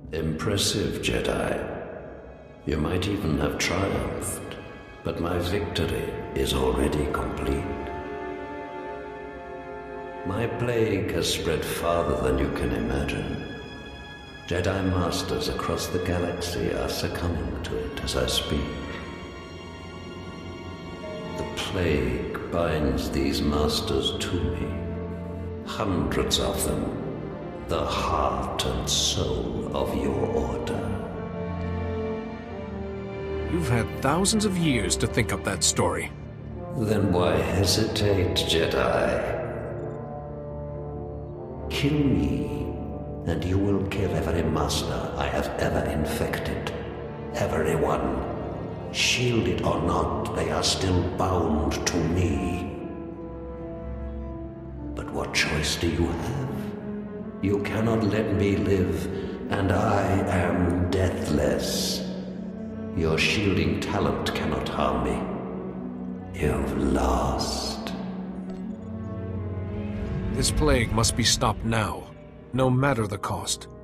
Impressive, Jedi. You might even have triumphed, but my victory is already complete. My plague has spread farther than you can imagine. Jedi Masters across the galaxy are succumbing to it as I speak. The plague binds these Masters to me. Hundreds of them. The heart and soul of your order. You've had thousands of years to think up that story. Then why hesitate, Jedi? Kill me, and you will kill every master I have ever infected. Everyone. Shielded or not, they are still bound to me. But what choice do you have? You cannot let me live, and I am deathless. Your shielding talent cannot harm me. You've lost. This plague must be stopped now, no matter the cost.